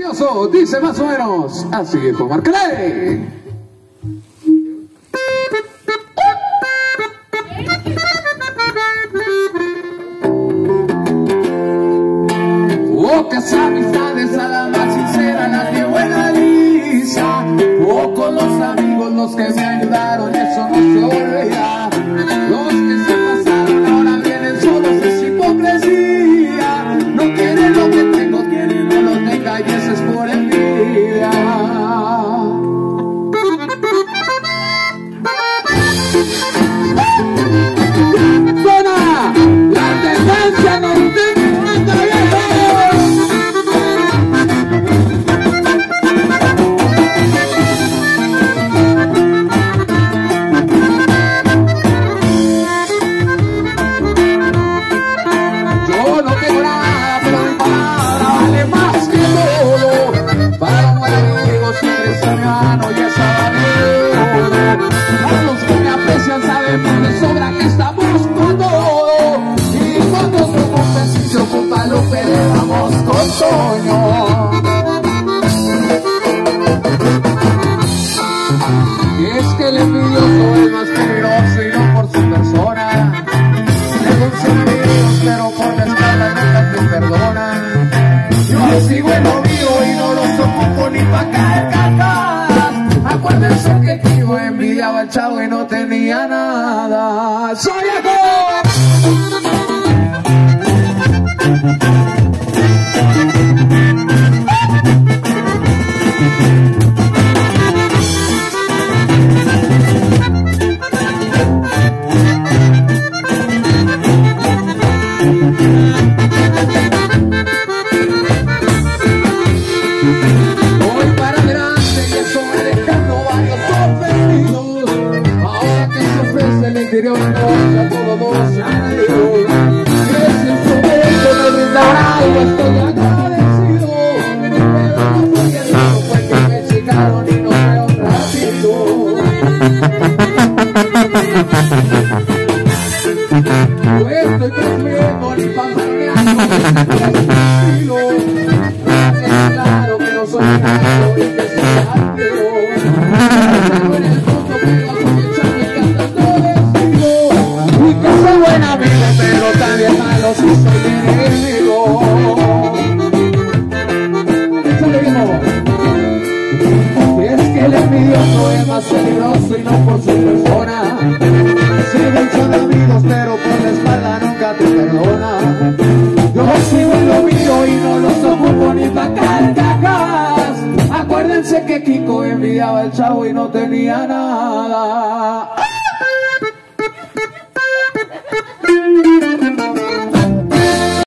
envidioso dice más o menos así, hijo, márcale. Pocas amistades, a la más sincera las llevo en la lista. Pocos los amigos los que me ayudaron, eso no se olvida. Los que se pasaron ahora vienen solos, es hipocresía. No quieren lo que tengo, quieren no lo tenga y eso es por envidia. Buena, la tendencia no te al chavo y no tenía nada. ¡Soy que Kiko envidiaba al chavo y no tenía nada.